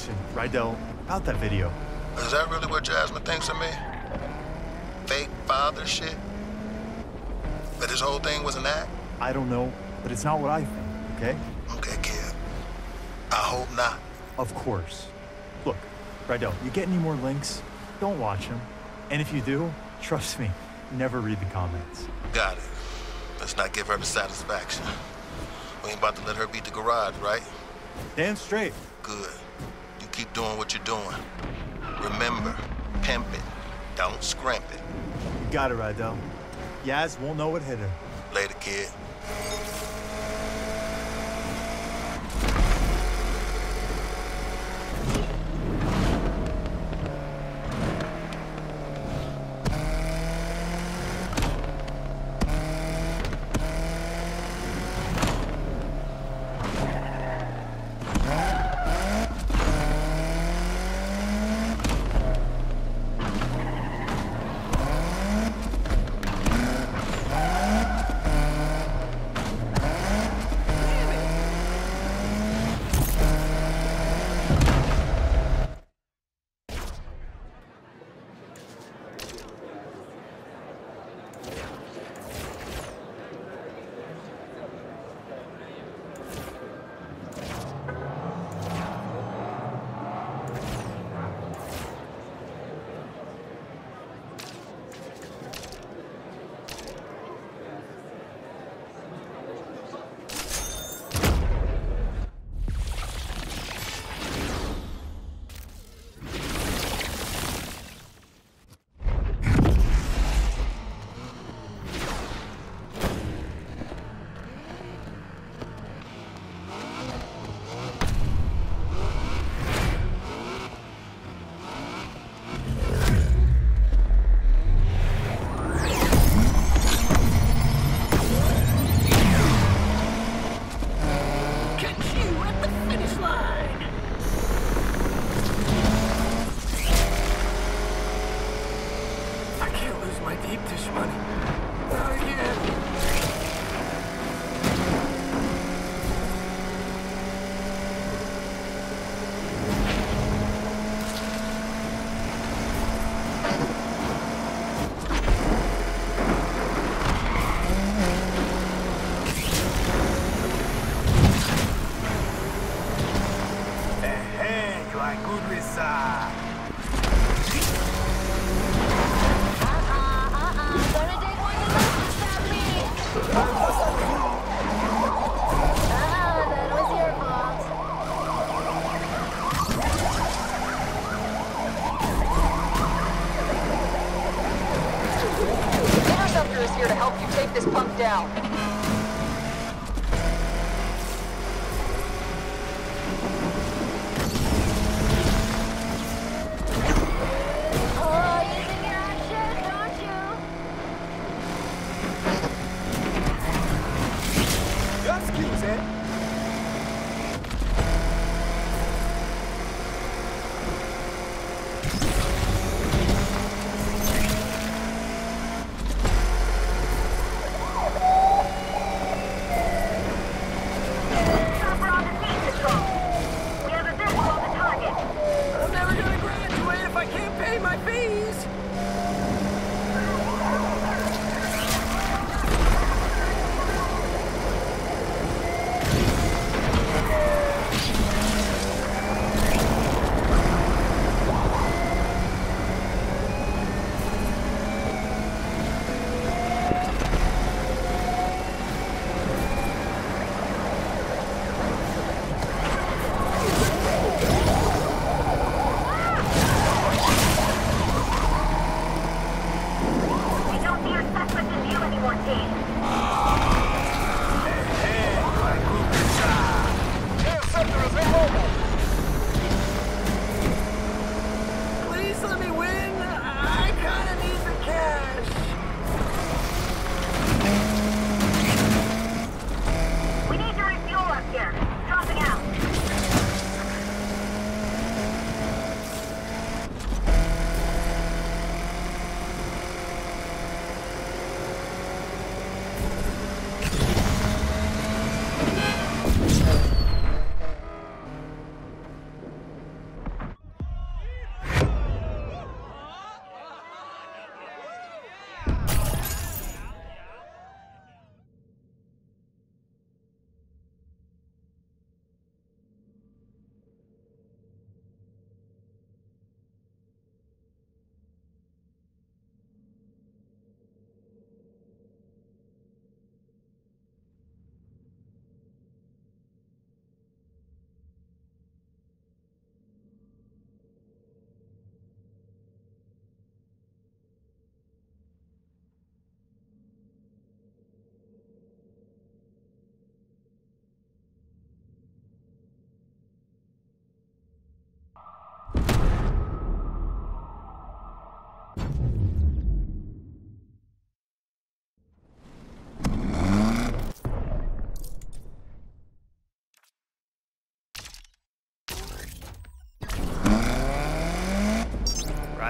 Listen, Rydell, about that video. Is that really what Jasmine thinks of me? Fake father shit? That this whole thing was an act? I don't know, but it's not what I think, okay? Okay, kid. I hope not. Of course. Look, Rydell, you get any more links? Don't watch them. And if you do, trust me, never read the comments. Got it. Let's not give her the satisfaction. We ain't about to let her beat the garage, right? Damn straight. Good. You keep doing what you're doing. Remember, pimp it. Don't scrimp it. You got it, Rydell. Yaz won't know what hit her. Later, kid.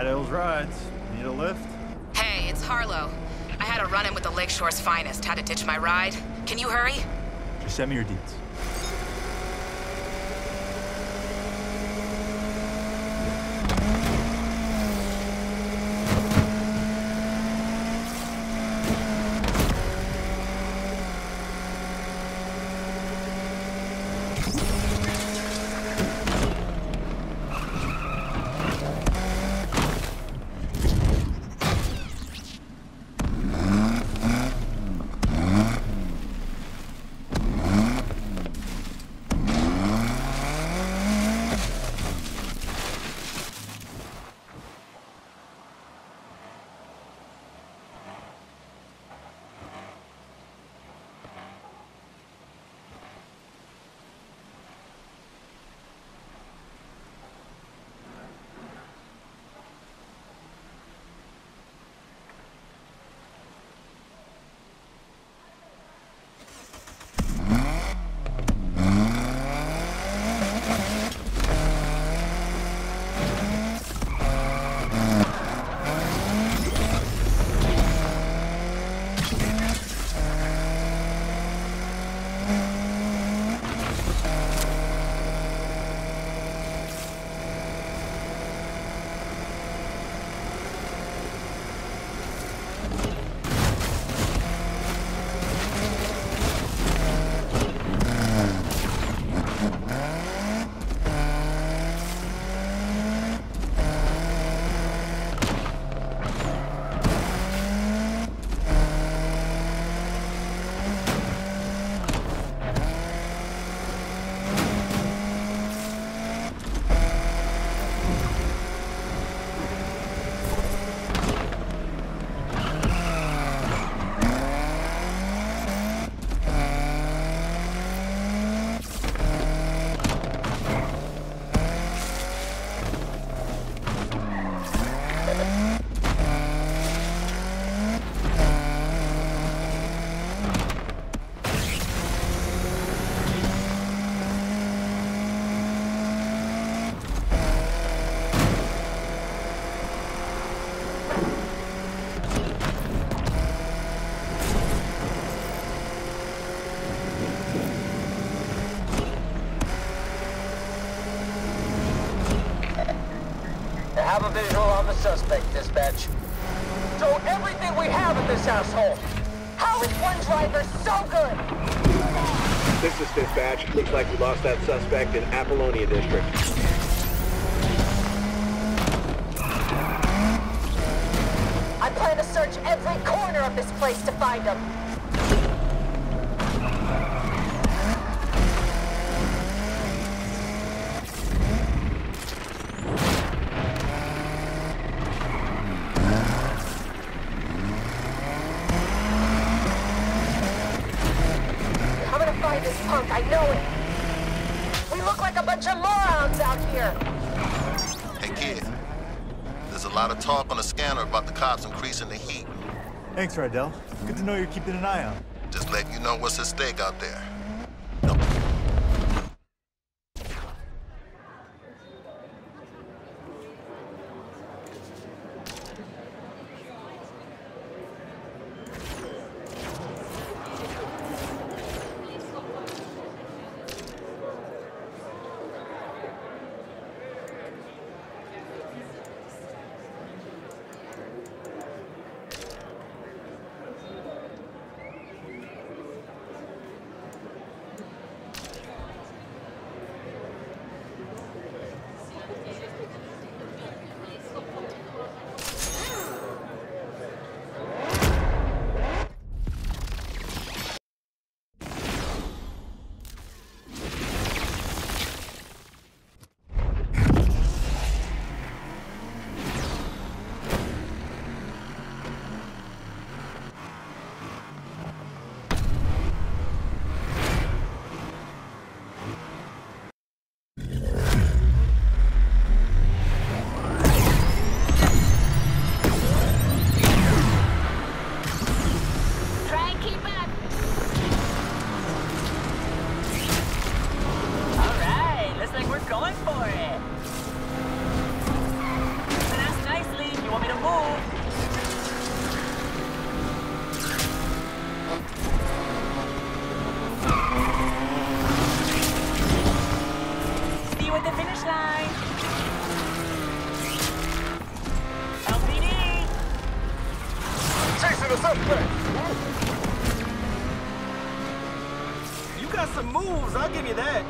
Idle's rides. Need a lift? Hey, it's Harlow. I had a run-in with the Lakeshore's finest. Had to ditch my ride. Can you hurry? Just send me your deeds. Have a visual on the suspect, dispatch. Throw everything we have at this asshole. How is one driver so good? This is dispatch. Looks like we lost that suspect in Apollonia District. I plan to search every corner of this place to find him. This punk, I know it. We look like a bunch of morons out here. Hey, kid. There's a lot of talk on the scanner about the cops increasing the heat. Thanks, Rydell. Good to know you're keeping an eye on. Just letting you know what's at stake out there. a suspect. You got some moves, I'll give you that.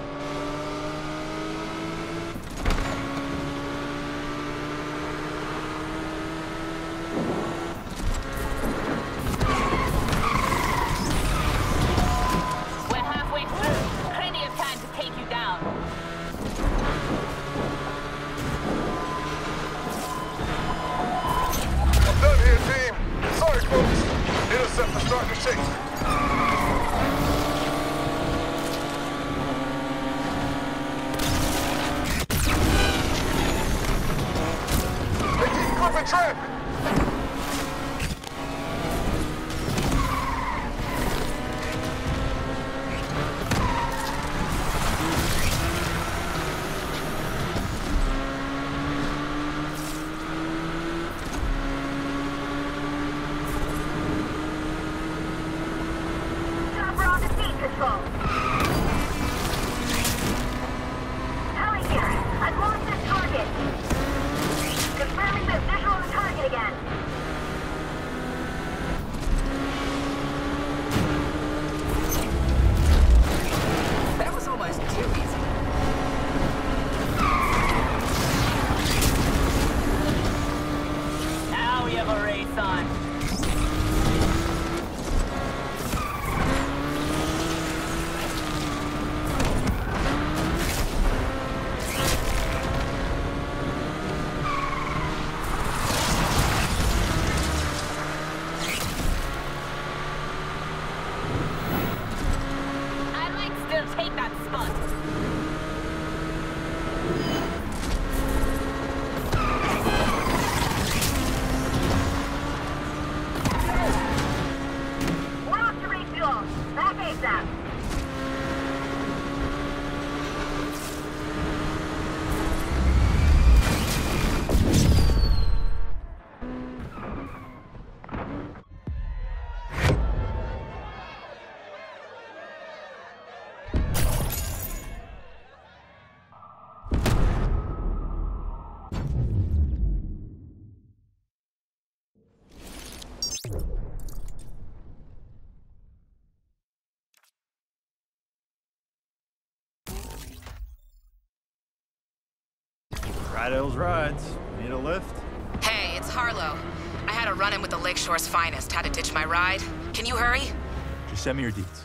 Rydell's Rides. Need a lift? Hey, it's Harlow. I had a run-in with the Lakeshore's finest. Had to ditch my ride. Can you hurry? Just send me your deets.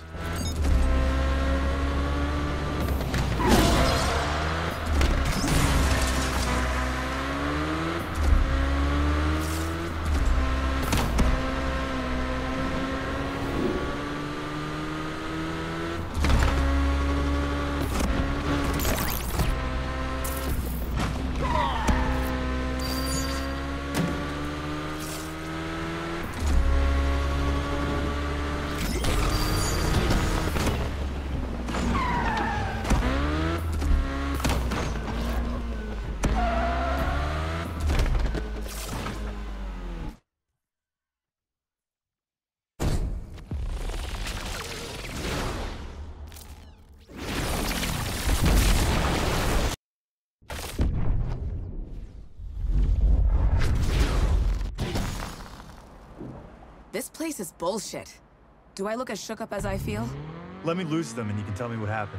This place is bullshit. Do I look as shook up as I feel? Let me lose them and you can tell me what happened.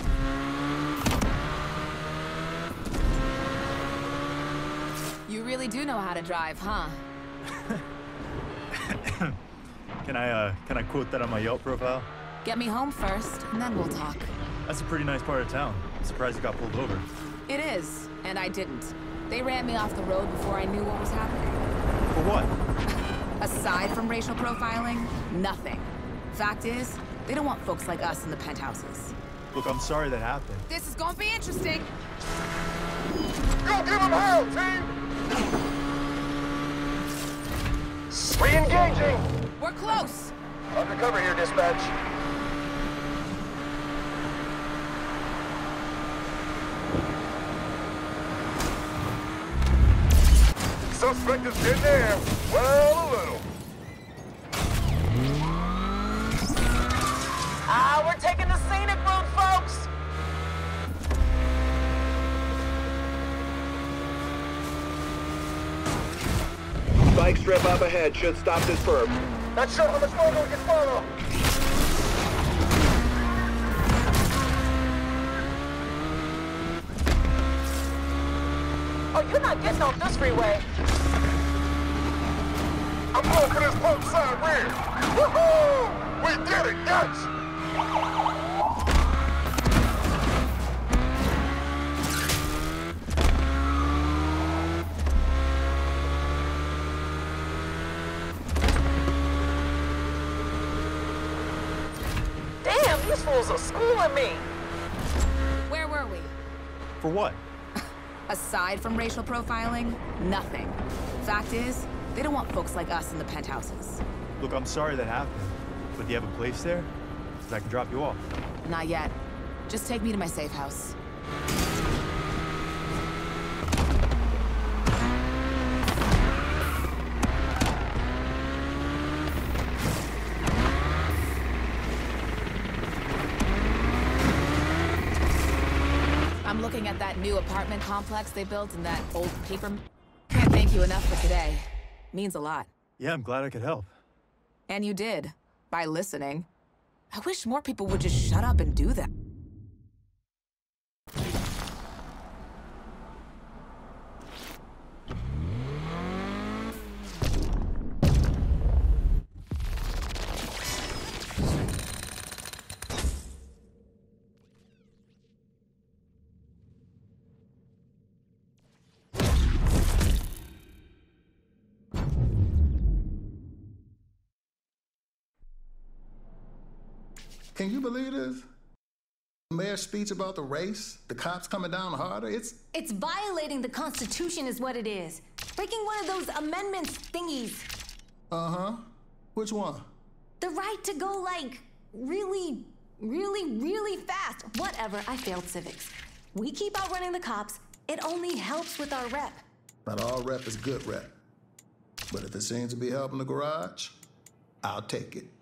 You really do know how to drive, huh? Can I quote that on my Yelp profile? Get me home first, and then we'll talk. That's a pretty nice part of town. I'm surprised you got pulled over. It is, and I didn't. They ran me off the road before I knew what was happening. For what? Aside from racial profiling, nothing. Fact is, they don't want folks like us in the penthouses. Look, I'm sorry that happened. This is gonna be interesting. Go give him hell, team! Re-engaging! We're close! Undercover here, dispatch. Suspect is in there. Well, a little. We're taking the scenic route, folks! Spike strip up ahead should stop this perp. Not sure how much longer we can follow. Oh, you're not getting off this freeway. I'm going for this pump side rear. Woohoo! We did it, yes! Damn, these fools are schooling me. Where were we? For what? Aside from racial profiling, nothing. Fact is, they don't want folks like us in the penthouses. Look, I'm sorry that happened, but do you have a place there? 'Cause I can drop you off. Not yet. Just take me to my safe house. I'm looking at that new apartment complex they built in that old paper... Can't thank you enough for today. Means a lot. Yeah, I'm glad I could help. And you did. By listening. I wish more people would just shut up and do that. Can you believe this? The mayor's speech about the race, the cops coming down harder, it's violating the Constitution is what it is. Breaking one of those amendments thingies. Uh-huh. Which one? The right to go, like, really, really, really fast. Whatever, I failed civics. We keep outrunning the cops. It only helps with our rep. Not all rep is good rep. But if it seems to be helping the garage, I'll take it.